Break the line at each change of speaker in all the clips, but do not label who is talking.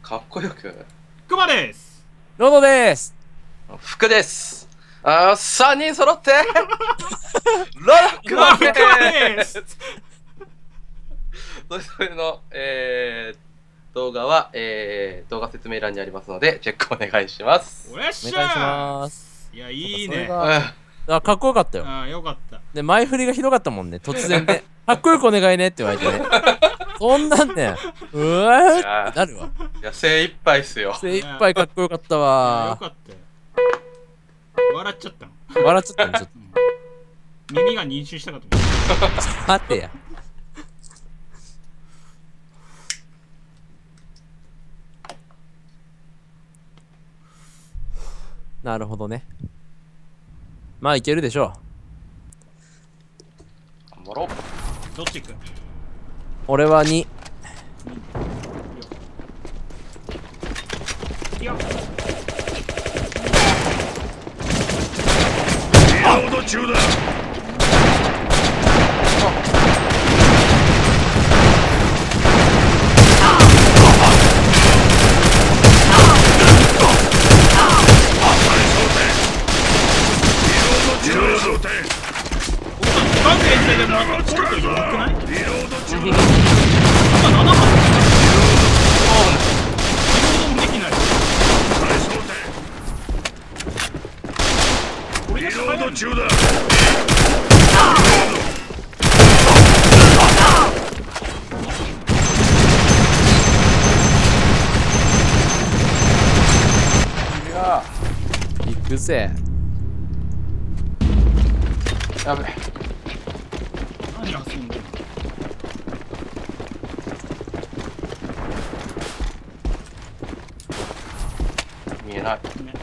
かっこよく。
クマです。
ロドです。
福です。3人揃って、ロドクマです。それの、動画は、動画説明欄にありますので、チェックお願いします。
お願いします。いや、いいね。
あ、かっこよかったよ。
あ、よかった。
で、前振りがひどかったもんね、突然で。かっこよくお願いねって言われてね。そんなんね、うわーってなるわ。
いや、精一杯っすよ。
精一杯かっこよかったわ。
よかったよ。笑っちゃった
の。笑っちゃったの、ちょっ
と。耳が妊娠したかと思った。
待ってや。なるほどね。まあいけるでしょ
う。頑張ろう。
どっち行く？
俺は2。
いや。
リロード中だ。
行くぜ。
やべ。
何遊んでるの？
見えない。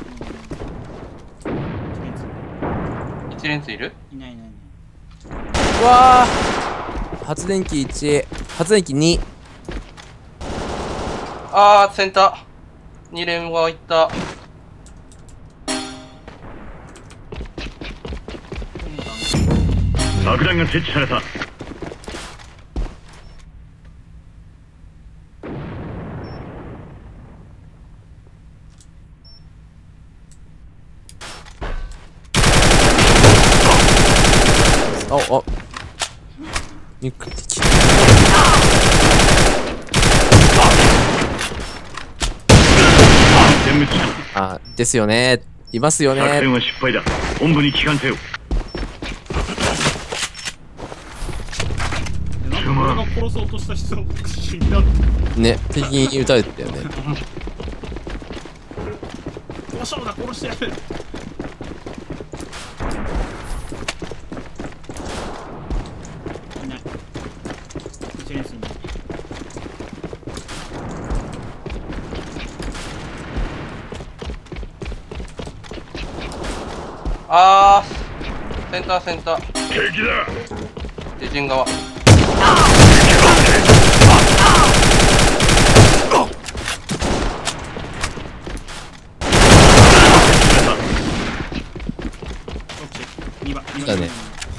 一連ツいる？
いないいないいない。
うわー、発電機1、発電機2。
センター。2連がいった。
爆弾が設置された。
お、肉的。あ、ですよね。いますよね。
作戦は失敗だ。本部に帰還せよ。
俺が殺そうとした人死んだ
ね、敵に撃たれてたよね。
どうしようだ、殺してやる。いない。一連数いない。
センターセンター。
敵だ。
手陣側。
だね。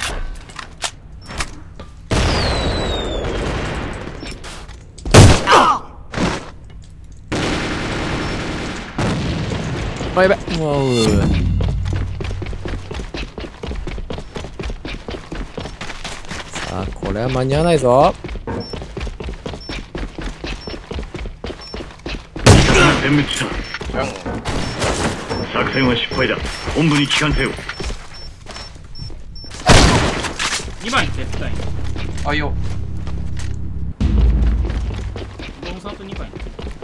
あ、やべ。もう。さあ、これは間に合わないぞ。
全滅した。作戦は失敗だ。本部に帰還せよ。
2番絶対。
あいよ。
ドムさんと2番。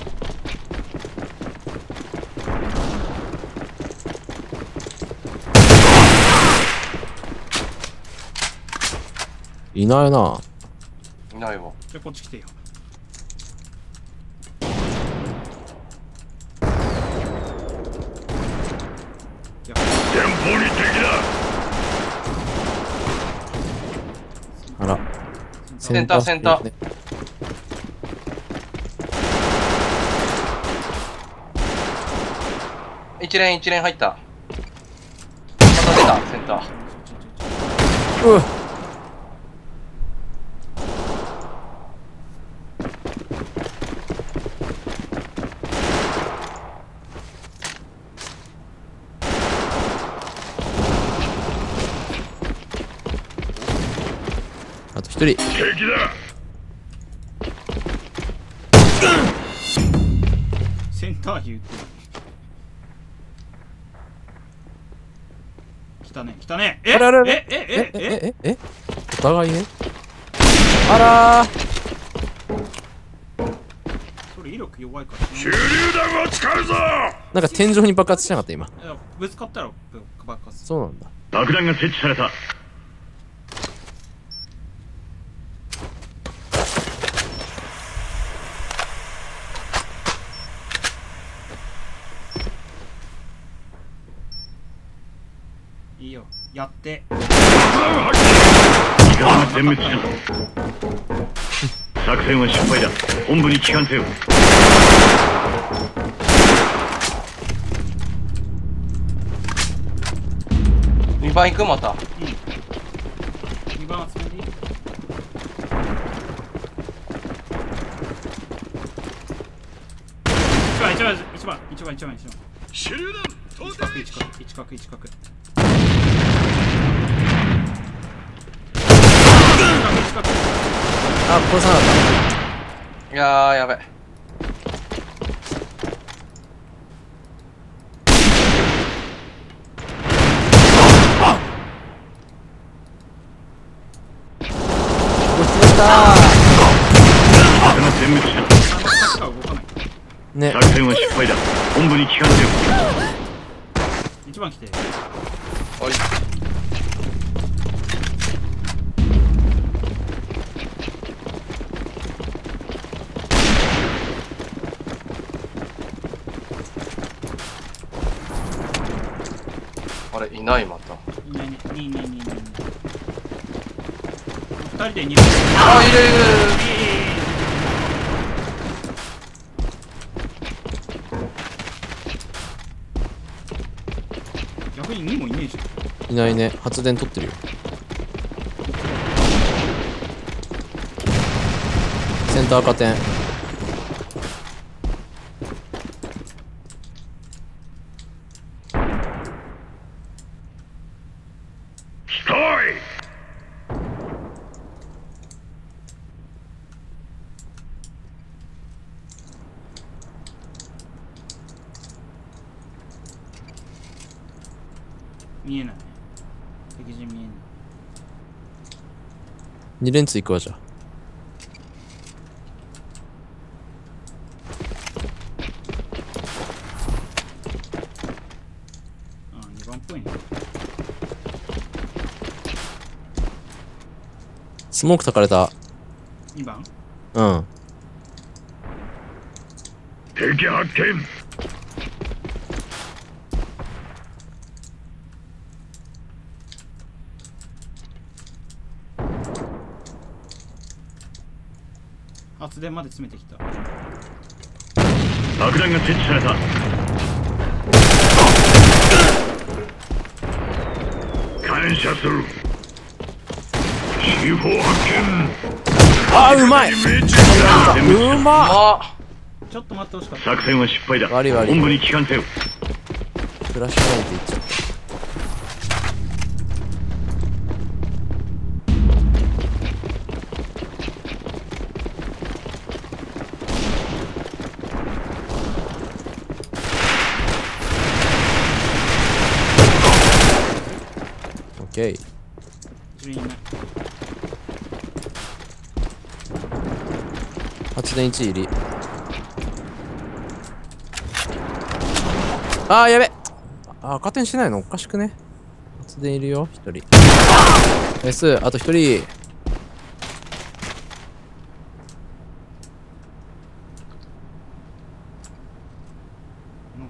いないな。
いないわ。
じゃあこっち来てよ。
前方に敵だ。
あら。
センターセンター。一連入った。また出たセンター。
一人。
敵だ。
センターヒューって来たね来たね。
あれあれあれお互いね。あらー。
それ威力弱いから
手榴弾を使うぞ。
なんか天井に爆発しなかった今。
いやぶつかったら爆発。
そうなんだ。
爆弾が設置された。
いいよやって。
味方が全滅した。作戦は失敗だ。本部に帰還せよ。
2番行くまた。
2番集めていい？一番。
手榴弾到底。
一角。
あ、殺さなかっ
いやー、やべ。
た。
味方が全滅した。
サッカー動かない。
ね。
作戦は失敗だ。本部に帰還せよ。
一番来て。
おい。あれいないまた。
いないね。2人で2人。
あ、いる。
逆に2もいねえじゃん。
いないね。発電取ってるよ。センター加点。
見えない。敵陣見えない。
2連ツ行くわじゃあ。
2番っぽいね。
スモーク焚かれた。
2番
うん。
敵発見。
発電まで詰めてきた。
爆弾が設置された。感謝する。C4 発見。
あーうまい。うまっ。
あ、
ちょっと待ってほしかった。
作戦は失敗だ。
悪い悪い
本部に帰還せよ。
フラッシュライトいっちゃった。オッケー。
後ろにいない。
発電1入り。あーやべ。あー加点してないのおかしくね。発電いるよ1人。ナイス。あと1人。
なんか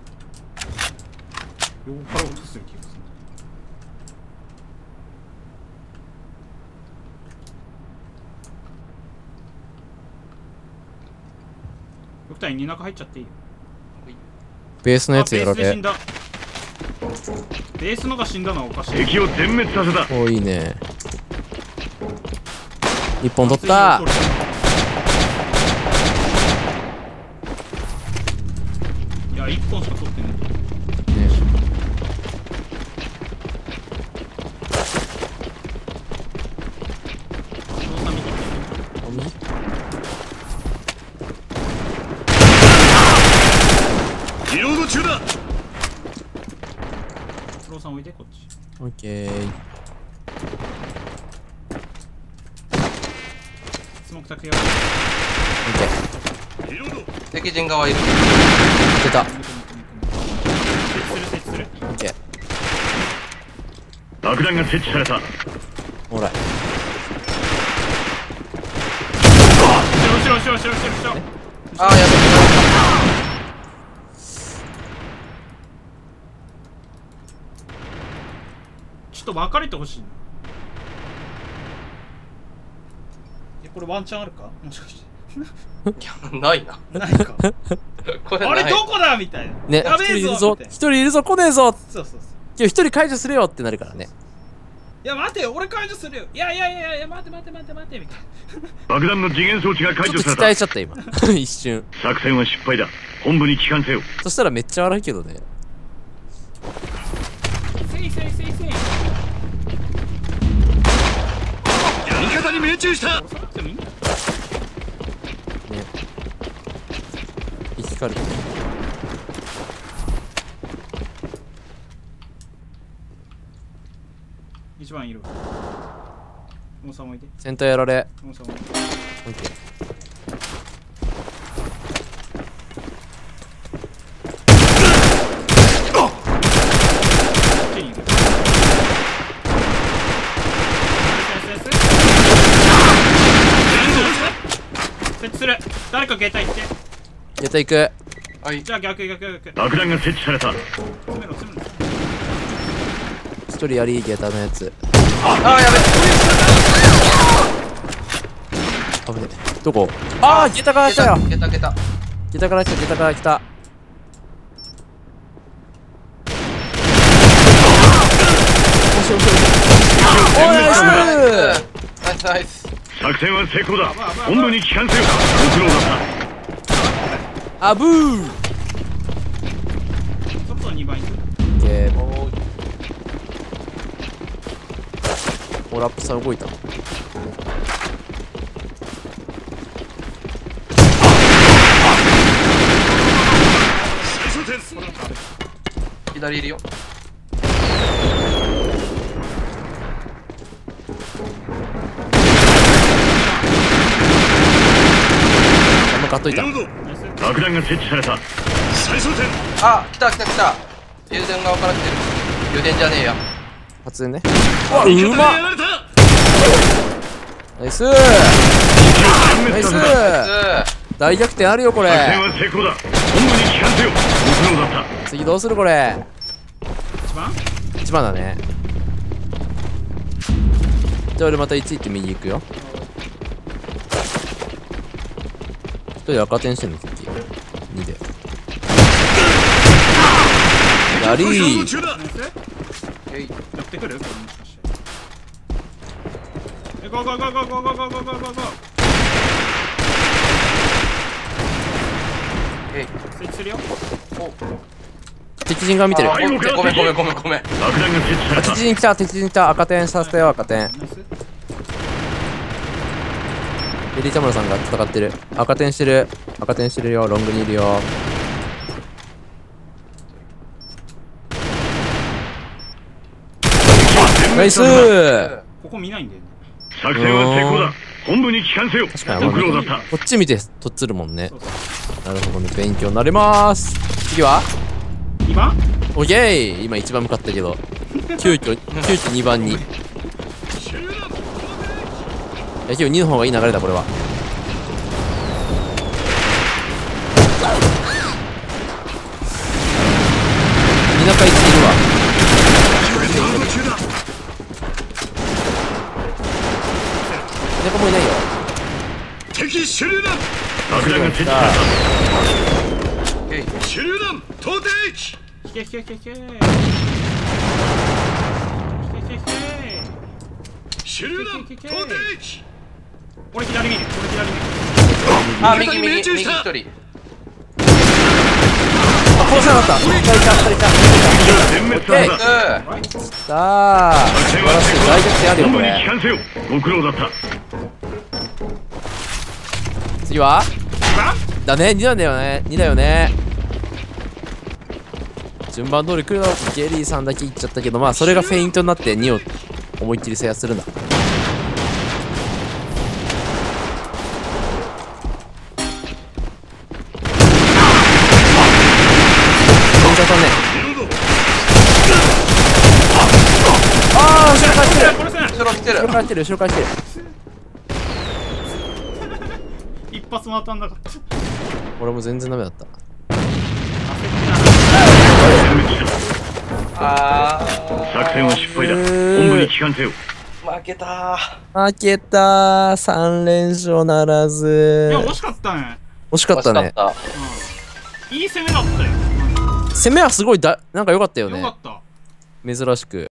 横から落とする気がする。ドクターに中入っちゃっていいよ。
ベースのやつやられ。
ベースで死んだ。ベースのが死んだのはおかしい。
敵を全滅させた。
おーいいね。1本取った。
いや1本しか取ってない。
ロード中だ。
スローさんおいでこっち。
オッケー。
スモーク炊くよ。
オッケー。
リロード。
敵陣側いる。
出た。
設置する。
オッケー。
爆弾が設置された。
オーライ。
後ろ。
ああ、やべえ。
ちょっと分かれてほしいな。これワンチャンあるかもしかして。
ないな。
ないか。
これない。
あれどこだみたいな。
ね、
やべえぞ。
一人いるぞ、来ねえぞ。
そう。
今日一人解除するよってなるからね。
いや待てよ、俺解除するよ。いや待てみたいな。
爆弾の時限装置が解
ちょっと期
除された。
待しちゃった今。一瞬。
作戦は失敗だ。本部に帰還せよ。
そしたらめっちゃ荒いけどね。
せい。
味方に命中した。
下がってもいいんだよ。
ね。光る。
一番いる。もうさんおいで。
センターやられ。
もうさんおいで。
オッケー。
こっちにいる。設置する。誰か携帯行って。
やった行く。
はい。
じゃあ逆。
爆弾が設置された。
詰めろ。
一人やりゲーターのやつ。
ああ、やべ
危ねえ。どこ？ああ、ゲタから来たよ。
ゲタ。
ゲタから来た。おい、ナイス。
ナイス。
作戦は成功だ。本部に帰還せよ。ご苦労だった。
あぶー。
外2番いる。
ゲー。
おー
お、ラップさん動いた。
左いるよ。
買っといた。
爆弾が設置された。最装填。
あ、来た。油田側から来てる。油田じゃねえや。
発電ね。うわ、うまっ。ナイス。大逆転あるよこれ。
作戦は成功だ。本部に帰還せよ。ご苦労だった。
次どうするこれ。
1番
1番だね。じゃあ俺また1行って右行くよ。1人赤点してんの敵2でやりー。
やってくる？もしかして。ゴー。設置するよ。
敵陣が見てる。
ごめん。
爆弾が設置された。
敵陣来た。赤点させたよ、赤点。エリーチャムラさんが戦ってる。赤点してるよ。ロングにいるよ。ナイスー。
ここ見ないんだよね。
作戦は成功だ。本部に帰還せよ。
確かに
ご苦労だった。
こっち見てとっつるもんね。
そう
なるほどね、勉強になります。次は
2番？
オッケー。今一番向かったけど急遽2番に。野球2の方がいい流れだこれは。2中1いるわ。中もいないよ。
敵手榴弾。爆弾が設置された。手榴弾投擲。
引け。
手榴弾投擲。
俺左見る。
あ、右1人。
殺せなかった。2人いた。
全滅させた。
さあ素晴らしい。大逆転あるよこ
本部に帰
れ。
還せよ。ご苦労だった。
次はだね。2だよね。 順番通り来るのゲリーさんだけ行っちゃったけど、まあそれがフェイントになって2を思いっきり制圧するんだ。飛んじゃったね。ああ、後ろ返ってる。
殺せない。
後ろ来てる。
後ろ返ってる、後ろ返ってる。
一発も当たんなかった。
俺も全然ダメだった。
あ
作戦は失敗だ。本部に帰還せよ。
ー、負けた
負けたー。3連勝なら
いや、
ず。
惜しかったね。
惜しかったね。
いい攻めだったよ。
攻めはすごいなんか良かったよね。
よかった。
珍しく。